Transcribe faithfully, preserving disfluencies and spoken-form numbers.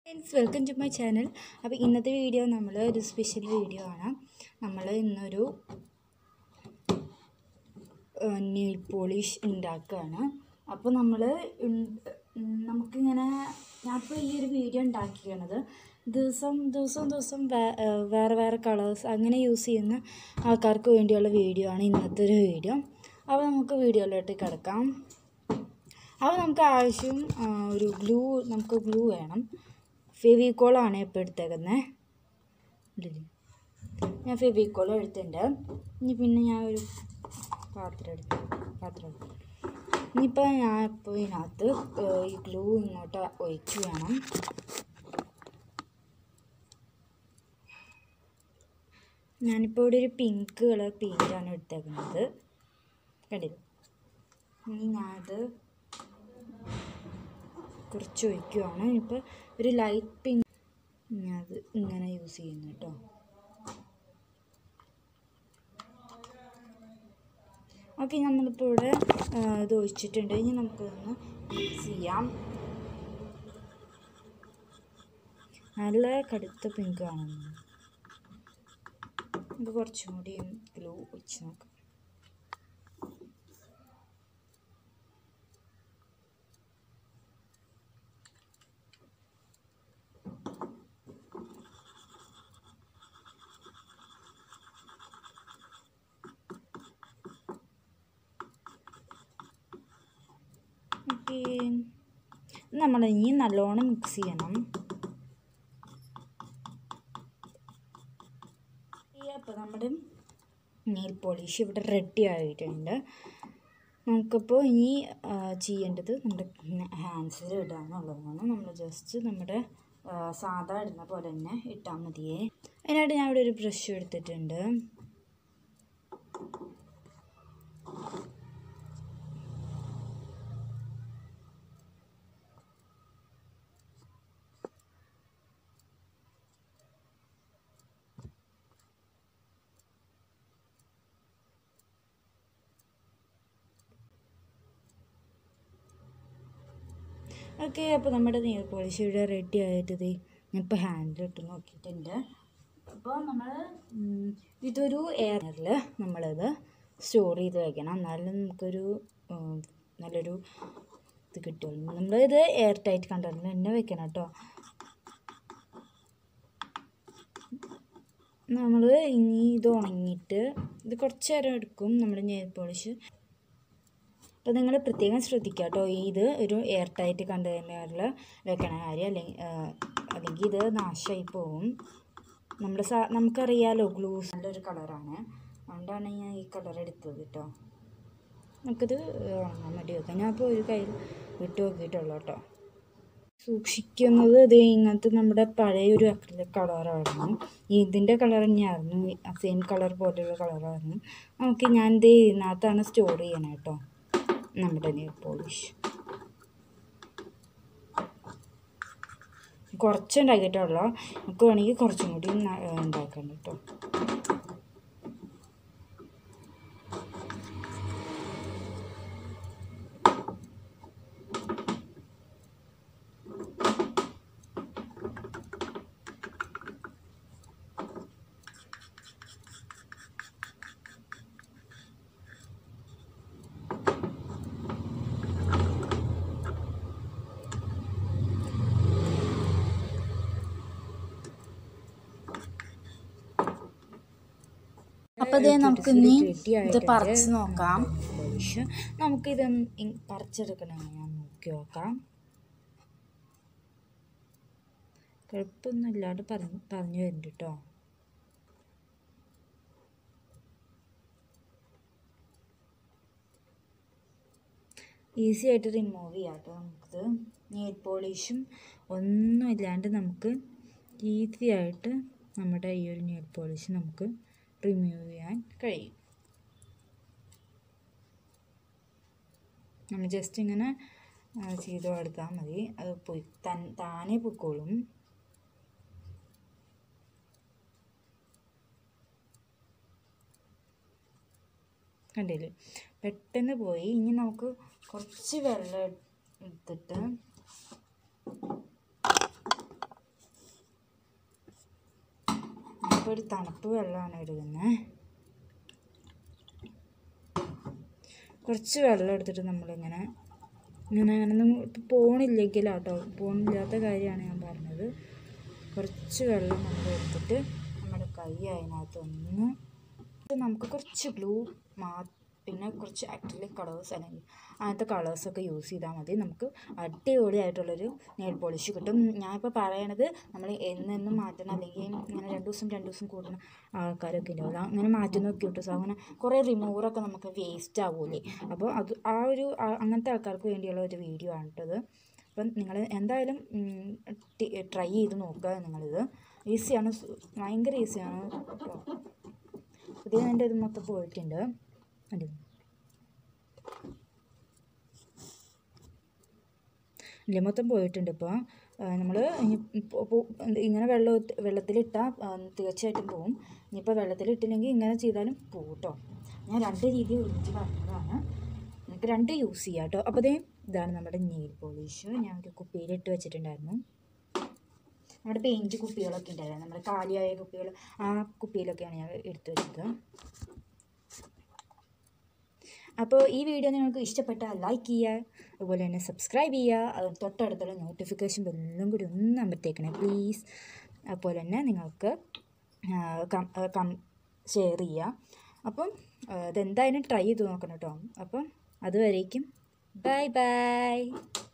Friends, welcome to my channel. അപ്പോൾ ഇന്നത്തെ video നമ്മൾ ഒരു സ്പെഷ്യൽ വീഡിയോ ആണ്. നമ്മൾ ഇന്നൊരു നെയിൽ പോളിഷ് ഉണ്ടാക്കുകയാണ്. അപ്പോൾ നമ്മൾ നമുക്കിങ്ങനെ ഞാനിപ്പോൾ ഈ ഒരു വീഡിയോ ഉണ്ടാക്കിയത് ദിവസം ദിവസം ദിവസം വേറെ വേറെ കളേഴ്സ് അങ്ങനെ യൂസ് ചെയ്യുന്ന ആൾക്കാർക്ക് വേണ്ടിയുള്ള വീഡിയോ ആണ് ഇന്നത്തെ ഒരു വീഡിയോ. അപ്പോൾ നമുക്ക് വീഡിയോയിലോട്ട് കിടക്കാം. അപ്പോൾ നമുക്ക് ആവശ്യം ഒരു ഗ്ലൂ നമുക്ക് ഗ്ലൂ വേണം. ഫെവിക്കോളാണ് ഇപ്പോൾ എടുത്തേക്കുന്നത്. ഞാൻ ഫെവിക്കോൾ എടുത്തിട്ടുണ്ട്. ഇനി പിന്നെ ഞാൻ ഒരു പാത്രം എടുത്തു പാത്രം എടുത്തു ഇനിയിപ്പോൾ ഞാൻ ഇപ്പോൾ ഇതിനകത്ത് ഈ ഗ്ലൂ ഇങ്ങോട്ട് ഒഴിച്ച് വേണം. ഞാനിപ്പോൾ ഇവിടെ ഒരു പിങ്ക് കളർ പെയിൻ്റാണ് എടുത്തേക്കുന്നത്. കണ്ടില്ല? ഇനി ഞാനത് കുറച്ച് ഒഴിക്കുവാണ്. ഇപ്പോൾ ഒരു ലൈറ്റ് പിങ്ക് അത് ഇങ്ങനെ യൂസ് ചെയ്യുന്നു കേട്ടോ. ഓക്കെ, നമ്മളിപ്പോൾ ഇവിടെ ഇത് ഒഴിച്ചിട്ടുണ്ട്. ഇനി നമുക്കൊന്ന് മിക്സ് ചെയ്യാം. നല്ല കടുത്ത പിങ്ക് ആണെന്ന് ഇത് കുറച്ചും കൂടി ഗ്ലൂ ഒഴിച്ച് നോക്കാം. നമ്മൾ ഇനി നല്ലോണം മിക്സ് ചെയ്യണം. അപ്പോൾ നമ്മുടെ നെയിൽ പോളിഷ് ഇവിടെ റെഡി ആയിട്ടുണ്ട്. നമുക്കിപ്പോൾ ഇനി ചെയ്യേണ്ടത് നമ്മുടെ ഹാൻഡ്സിൽ ഇടുക എന്നുള്ളതാണ്. നമ്മൾ ജസ്റ്റ് നമ്മുടെ സാധാ ഇടുന്ന പോലെ തന്നെ ഇട്ടാൽ മതിയേ. അതിനായിട്ട് ഞാൻ ഇവിടെ ഒരു ബ്രഷ് എടുത്തിട്ടുണ്ട്. ഓക്കെ, അപ്പോൾ നമ്മുടെ നെയിൽ പോളിഷ് ഇവിടെ റെഡി ആയിട്ട് ഞാൻ ഇപ്പോൾ ഹാൻഡിലിട്ട് നോക്കിയിട്ടുണ്ട്. അപ്പോൾ നമ്മൾ ഇതൊരു എയറിൽ നമ്മളത് സ്റ്റോർ ചെയ്ത് വയ്ക്കണം. എന്നാലും നമുക്കൊരു നല്ലൊരു ഇത് കിട്ടുള്ളൂ. നമ്മളിത് എയർ ടൈറ്റ് കണ്ടെയ്നറിൽ തന്നെ വെക്കണം കേട്ടോ. നമ്മൾ ഇനി ഇത് ഉണങ്ങിയിട്ട് ഇത് കുറച്ച് നേരം എടുക്കും നമ്മുടെ നെയിൽ പോളിഷ്. അപ്പോൾ നിങ്ങൾ പ്രത്യേകം ശ്രദ്ധിക്കുക കേട്ടോ, ഇത് ഒരു എയർ ടൈറ്റ് കണ്ടെയ്നറിൽ വെക്കണ കാര്യം. അല്ലെങ്കിൽ അല്ലെങ്കിൽ ഇത് നാശമായി പോവും. നമ്മുടെ സാ നമുക്കറിയാമല്ലോ ഗ്ലൂസ് നല്ലൊരു കളറാണ്, അതുകൊണ്ടാണ് ഞാൻ ഈ കളർ എടുത്തത് കേട്ടോ. നമുക്കിത് ഉണങ്ങാൻ വേണ്ടി വെക്കാം. ഞാൻ അപ്പോൾ ഒരു കയ്യിൽ വിട്ട് നോക്കിയിട്ടുള്ളൂ കേട്ടോ. സൂക്ഷിക്കുന്നത് ഇത് ഇങ്ങനത്തെ നമ്മുടെ പഴയ ഒരു അക്രിലിക് കളറായിരുന്നു. ഇതിൻ്റെ കളർ തന്നെയായിരുന്നു, സെയിം കളർ പോലെയുള്ള കളറായിരുന്നു. നമുക്ക് ഞാൻ ഇത് ഇതിനകത്താണ് സ്റ്റോർ ചെയ്യണേ കേട്ടോ നമ്മുടെ നെയിൽ പോളിഷ്. കുറച്ചുണ്ടാക്കിയിട്ടുള്ളൂ, നമുക്ക് വേണമെങ്കിൽ കുറച്ചും കൂടി ഉണ്ടാക്കണം കേട്ടോ. അപ്പോൾ ഇതേ നമുക്കിനി ഇത് പറിച്ച് നോക്കാം. പോളിഷ് നമുക്കിത് പറിച്ചെടുക്കണമെന്ന് ഞാൻ നോക്കി നോക്കാം. കുഴപ്പമൊന്നും ഇല്ലാണ്ട് പറഞ്ഞു പറഞ്ഞു വരുന്നുണ്ട് കേട്ടോ. ഈസി ആയിട്ട് റിമൂവ് ചെയ്യാം കേട്ടോ. നമുക്കിത് നെയിൽ പോളിഷും ഒന്നും ഇല്ലാണ്ട് നമുക്ക് ഈസി ആയിട്ട് നമ്മുടെ ഈ ഒരു നെയിൽ പോളിഷ് നമുക്ക് റിമൂവ് ചെയ്യാൻ കഴിയും. നമ്മൾ ജസ്റ്റ് ഇങ്ങനെ ചെയ്ത് കൊടുത്താൽ മതി, അത് പോയി തൻ താനേ പൊക്കോളും. കണ്ടില്ലേ, പെട്ടെന്ന് പോയി. ഇനി നമുക്ക് കുറച്ച് വെള്ളം എടുത്തിട്ട് ഞാനിപ്പോൾ ഒരു തണുപ്പ് വെള്ളമാണ് ഇടുന്നത്. കുറച്ച് വെള്ളം എടുത്തിട്ട് നമ്മളിങ്ങനെ ഇങ്ങനെ അങ്ങനെ ഒന്നും പോണില്ലെങ്കിലാട്ടോ, പോണില്ലാത്ത കാര്യമാണ് ഞാൻ പറഞ്ഞത്. കുറച്ച് വെള്ളം നമ്മൾ എടുത്തിട്ട് നമ്മുടെ കൈ അതിനകത്തൊന്ന് നമുക്ക് കുറച്ച് ബ്ലൂ മാ പിന്നെ കുറച്ച് അക്രിലിക് കളേഴ്സ് അല്ലെങ്കിൽ അങ്ങനത്തെ കളേഴ്സൊക്കെ യൂസ് ചെയ്താൽ മതി. നമുക്ക് അടിപൊളിയായിട്ടുള്ളൊരു നെയിൽ പോളിഷ് കിട്ടും. ഞാനിപ്പോൾ പറയണത് നമ്മൾ എന്നെന്നും മാറ്റണം, അല്ലെങ്കിൽ ഇങ്ങനെ രണ്ട് ദിവസം രണ്ട് ദിവസം കൂടുന്ന ആൾക്കാരൊക്കെ ഉണ്ടാവില്ല, അങ്ങനെ മാറ്റി നോക്കി കിട്ടും. സോ അങ്ങനെ കുറേ റിമൂവറൊക്കെ നമുക്ക് വേസ്റ്റ് ആവൂലേ. അപ്പോൾ അത് ആ ഒരു അങ്ങനത്തെ ആൾക്കാർക്ക് വേണ്ടിയുള്ള ഒരു വീഡിയോ ആണ് കേട്ടത്. അപ്പം നിങ്ങൾ എന്തായാലും ട്രൈ ചെയ്ത് നോക്കുക. നിങ്ങളിത് ഈസിയാണ്, ഭയങ്കര ഈസിയാണ്. ഇത് എൻ്റെ ഇത് മൊത്തം പോയിട്ടുണ്ട്. അതെ, ഇല്ല മൊത്തം പോയിട്ടുണ്ട്. ഇപ്പോൾ നമ്മൾ ഇങ്ങനെ വെള്ളം വെള്ളത്തിലിട്ടാൽ തീർച്ചയായിട്ടും പോവും. ഇനിയിപ്പോൾ വെള്ളത്തിലിട്ടില്ലെങ്കിൽ ഇങ്ങനെ ചെയ്താലും പോവും കേട്ടോ. ഞാൻ രണ്ട് രീതി ഒരുമിച്ച് പറഞ്ഞതാണ്, നിങ്ങൾക്ക് രണ്ട് യൂസ് ചെയ്യാം കേട്ടോ. അപ്പോൾ അതേ ഇതാണ് നമ്മുടെ നെയിൽ പോളിഷ്. ഞാൻ ഒരു കുപ്പിയിലിട്ട് വെച്ചിട്ടുണ്ടായിരുന്നു. നമ്മുടെ പെയിൻറ്റ് കുപ്പികളൊക്കെ ഉണ്ടായിരുന്നു, നമ്മുടെ കാലിയായ കുപ്പികൾ, ആ കുപ്പിയിലൊക്കെയാണ് ഞാൻ എടുത്തു വെച്ചത്. അപ്പോൾ ഈ വീഡിയോ നിങ്ങൾക്ക് ഇഷ്ടപ്പെട്ടാൽ ലൈക്ക് ചെയ്യുക, അതുപോലെ തന്നെ സബ്സ്ക്രൈബ് ചെയ്യുക, അത് തൊട്ടടുത്തുള്ള നോട്ടിഫിക്കേഷൻ ബെല്ലും കൂടി ഒന്ന് അമർത്തേക്കണേ പ്ലീസ്. അതുപോലെ തന്നെ നിങ്ങൾക്ക് കം ഷെയർ ചെയ്യുക. അപ്പം ഇതെന്തായാലും ട്രൈ ചെയ്ത് നോക്കണം കേട്ടോ. അപ്പം അതുവരേക്കും ബൈ ബൈ.